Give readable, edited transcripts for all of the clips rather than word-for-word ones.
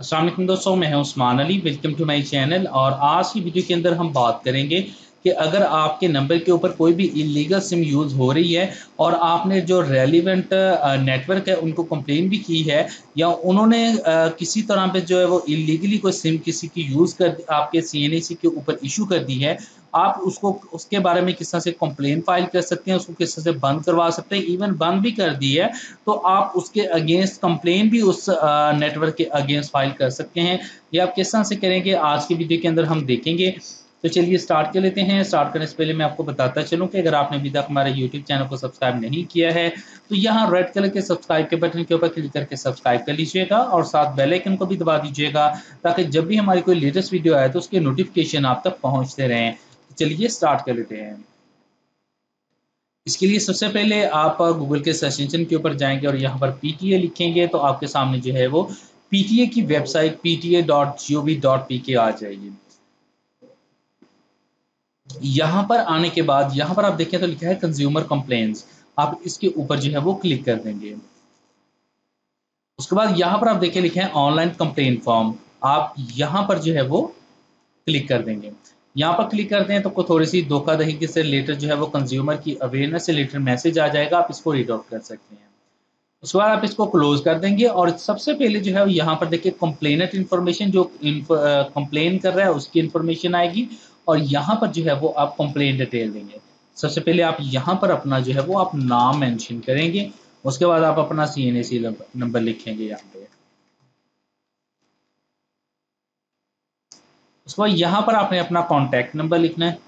अस्सलाम वालेकुम दोस्तों, मैं हूं Usman Ali. Welcome to my channel. और आज की वीडियो के अंदर हम बात करेंगे कि अगर आपके नंबर के ऊपर कोई भी इलीगल सिम यूज़ हो रही है और आपने जो रेलिवेंट नेटवर्क है उनको कंप्लेन भी की है, या उन्होंने किसी तरह पे जो है वो इलीगली कोई सिम किसी की यूज़ कर आपके सीएनएसी के ऊपर इशू कर दी है, आप उसको उसके बारे में किस तरह से कंप्लेन फाइल कर सकते हैं, उसको किस तरह से बंद करवा सकते हैं। इवन बंद भी कर दी है तो आप उसके अगेंस्ट कंप्लेन भी उस नेटवर्क के अगेंस्ट फाइल कर सकते हैं। ये आप किस तरह से करेंगे आज की वीडियो के अंदर हम देखेंगे। तो चलिए स्टार्ट कर लेते हैं। स्टार्ट करने से पहले मैं आपको बताता चलूँ कि अगर आपने अभी तक हमारे यूट्यूब चैनल को सब्सक्राइब नहीं किया है तो यहाँ रेड कलर के सब्सक्राइब के बटन के ऊपर क्लिक करके सब्सक्राइब कर लीजिएगा और साथ बेल आइकन को भी दबा दीजिएगा, ताकि जब भी हमारी कोई लेटेस्ट वीडियो आए तो उसके नोटिफिकेशन आप तक पहुँचते रहें। तो चलिए स्टार्ट कर लेते हैं। इसके लिए सबसे पहले आप गूगल के सर्च इंजन के ऊपर जाएंगे और यहाँ पर पीटीए लिखेंगे तो आपके सामने जो है वो पीटीए की वेबसाइट pta.gov.pk आ जाएगी। यहाँ पर आने के बाद यहाँ पर आप देखें तो लिखा है कंज्यूमर कंप्लेंट्स, आप इसके ऊपर जो है वो क्लिक कर देंगे। उसके बाद यहाँ पर आप देखें लिखे हैं ऑनलाइन कंप्लेंट फॉर्म, आप यहाँ पर जो है वो क्लिक कर देंगे। यहाँ पर क्लिक करते हैं तो को थोड़ी सी धोखाधड़ी के से रिलेटेड जो है वो कंज्यूमर की अवेयरनेस से रिलेटेड मैसेज आ जाएगा, आप इसको रीड आउट कर सकते हैं। उसके बाद आप इसको क्लोज कर देंगे और सबसे पहले जो है यहाँ पर देखिए कंप्लेनेंट इन्फॉर्मेशन, जो कंप्लेन कर रहा है उसकी इन्फॉर्मेशन आएगी और यहाँ पर जो है वो आप कंप्लेन डिटेल देंगे। सबसे पहले आप यहाँ पर अपना जो है वो आप नाम मेंशन करेंगे, उसके बाद आप अपना सीएनएसी नंबर लिखेंगे यहाँ पे। उसके बाद यहाँ पर आपने अपना कॉन्टैक्ट नंबर लिखना है।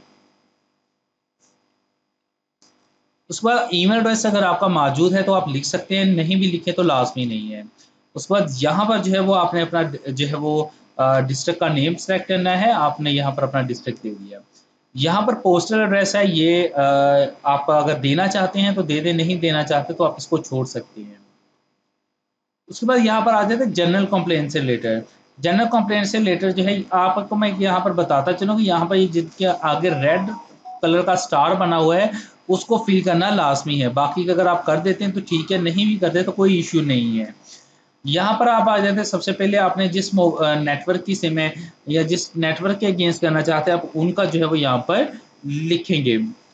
उसके बाद ईमेल एड्रेस अगर आपका मौजूद है तो आप लिख सकते हैं, नहीं भी लिखे तो लाजमी नहीं है। उसके बाद यहाँ पर जो है वो आपने अपना जो है वो डिस्ट्रिक्ट का नेम सेलेक्ट करना है, आपने यहाँ पर अपना डिस्ट्रिक्ट दे दिया। यहाँ पर पोस्टल एड्रेस है, ये आप अगर देना चाहते हैं तो दे दें, नहीं देना चाहते तो आप इसको छोड़ सकते हैं। उसके बाद यहाँ पर आ जाते हैं जनरल कंप्लेंट से रिलेटेड। जनरल कंप्लेंट से रिलेटेड जो है आपको मैं यहाँ पर बताता चलूँ कि यहाँ पर ये जिसके आगे रेड कलर का स्टार बना हुआ है उसको फिल करना लाजमी है। बाकी अगर आप कर देते हैं तो ठीक है, नहीं भी करते तो कोई इश्यू नहीं है। यहाँ पर आप आ जाते हैं, सबसे पहले आपने जिस नेटवर्क की सिम है या जिस नेटवर्क के अगेंस्ट करना चाहते हैं आप उनका जो है वो यहाँ पर लिखेंगे।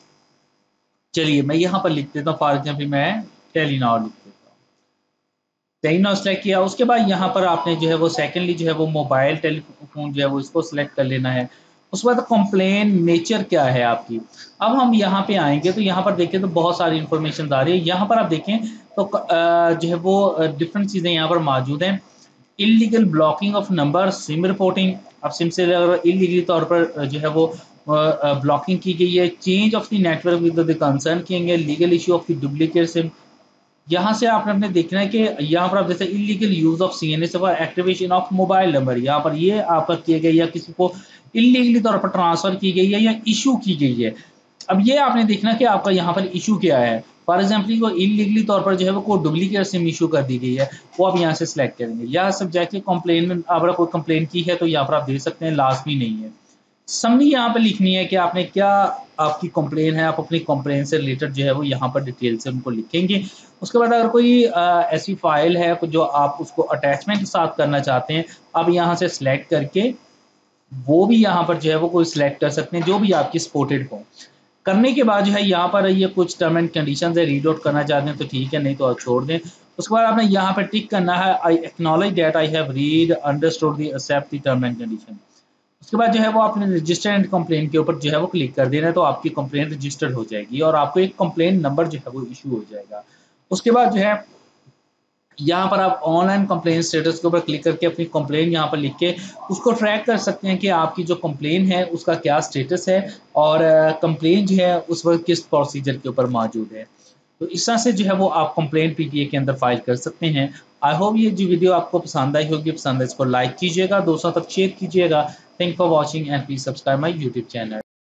चलिए मैं यहाँ पर लिख देता हूँ, फॉर एग्जाम्पल मैं टेलीनॉर लिख देता हूँ। टेलीनॉर सेलेक्ट किया, उसके बाद यहाँ पर आपने जो है वो सेकेंडली जो है वो मोबाइल टेलीफोन जो है वो इसको सिलेक्ट कर लेना है। उसके बाद कंप्लेन नेचर क्या है आपकी। अब हम यहाँ पे आएंगे तो यहाँ पर देखें तो बहुत सारी इंफॉर्मेशन आ रही है। यहाँ पर आप देखें तो जो है वो डिफरेंट चीज़ें यहाँ पर मौजूद हैं। Illegal blocking of number, SIM reporting, अब सिम से अगर इलीगली तौर पर जो है वो ब्लॉकिंग की गई है, change of the network with the concern किए गए, legal issue of the duplicate SIM. यहाँ से आपने अपने देखना है कि यहाँ पर आप जैसे illegal use of CNS for activation of mobile number, यहाँ पर ये आपका किए गए या किसी को इलीगली तौर पर ट्रांसफर की गई है या इशू की गई है। अब ये आपने देखना कि आपका यहाँ पर इशू क्या है। फॉर एग्जाम्पल को इलीगली तौर पर जो है वो कोई डुप्लीकेट सिम इशू कर दी गई है, वो आप यहाँ से सिलेक्ट करेंगे। या सब्जेक्ट की कंप्लेन में अगर कोई कंप्लेन की है तो यहाँ पर आप दे सकते हैं, लाजमी नहीं है। समरी यहाँ पर लिखनी है कि आपने क्या आपकी कंप्लेन है, आप अपनी कंप्लेन से रिलेटेड जो है वो यहाँ पर डिटेल से उनको लिखेंगे। उसके बाद अगर कोई ऐसी फाइल है जो आप उसको अटैचमेंट के साथ करना चाहते हैं, आप यहाँ से सिलेक्ट करके वो भी यहाँ पर जो है वो कोई सिलेक्ट कर सकते हैं जो भी आपकी सपोर्टेड हो। करने के बाद जो है यहाँ पर ये कुछ टर्म एंड कंडीशंस है, रीड आउट करना चाहते हैं तो ठीक है, नहीं तो आप छोड़ दें। उसके बाद आपने यहाँ पर टिक करना है I acknowledge that I have read understood the accept the term and condition. उसके बाद जो है वो आपने रजिस्टर एंड कंप्लेन के ऊपर जो है वो क्लिक कर देना है, तो आपकी कंप्लेन रजिस्टर्ड हो जाएगी और आपको एक कंप्लेन नंबर जो है वो इशू हो जाएगा। उसके बाद जो है यहाँ पर आप ऑनलाइन कंप्लेन स्टेटस के ऊपर क्लिक करके अपनी कंप्लेन यहाँ पर लिख के उसको ट्रैक कर सकते हैं कि आपकी जो कंप्लेन है उसका क्या स्टेटस है और कंप्लेन जो है उस वक्त किस प्रोसीजर के ऊपर मौजूद है। तो इस तरह से जो है वो आप कंप्लेन पीटीए के अंदर फाइल कर सकते हैं। आई होप ये जो वीडियो आपको पसंद आई होगी, पसंद है इसको लाइक कीजिएगा, दोस्तों तक शेयर कीजिएगा। Thank for watching and please subscribe my YouTube channel.